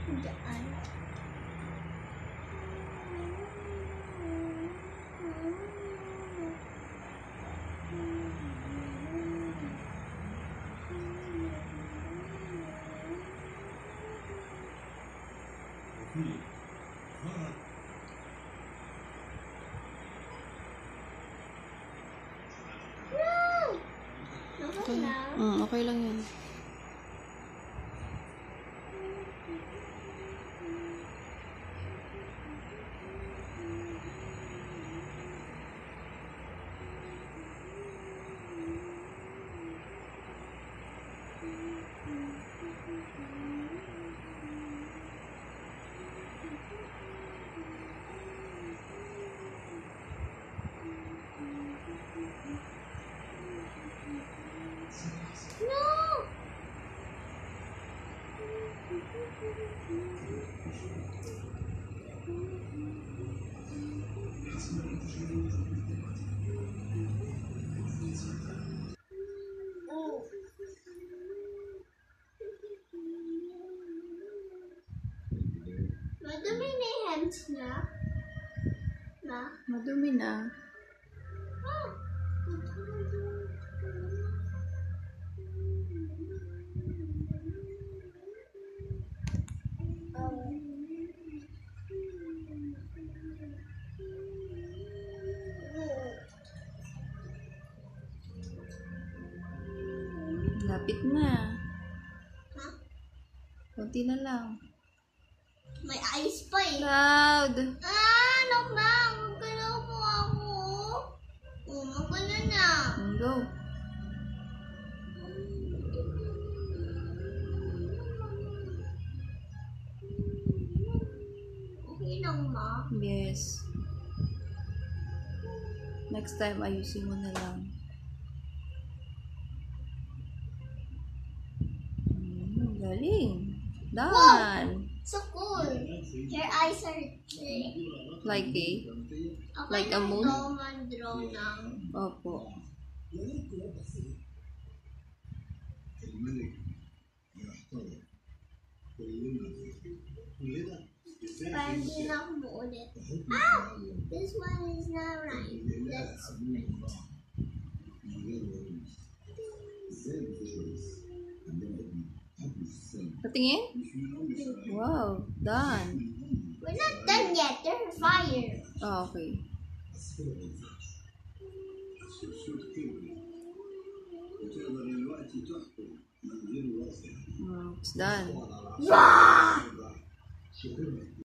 Diyan. Okay. Okay lang yun. No! Madumi na yung hands niya. Na? Madumi na. Oh! Lapit na. Ha? Kunti na lang. May eyes pa eh. Loud! Ano ba? Magkalaw po ako. Magkala na. Go. Okay lang ma. Yes. Next time, ayusin mo na lang. Galing. Done. So cool. Your eyes are Like a? okay Like a moon? Draw ng Opo. parang di na ako muulit. Ah! This one is not right. That's Patingin? Wow. Done. we're not done yet. There's fire. Oh, okay. It's done. Wow!